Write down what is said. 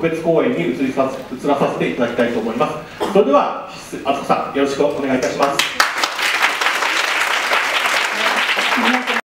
別講演に移らさせていただきたいと思います。それでは、敦子さん、よろしくお願いいたします。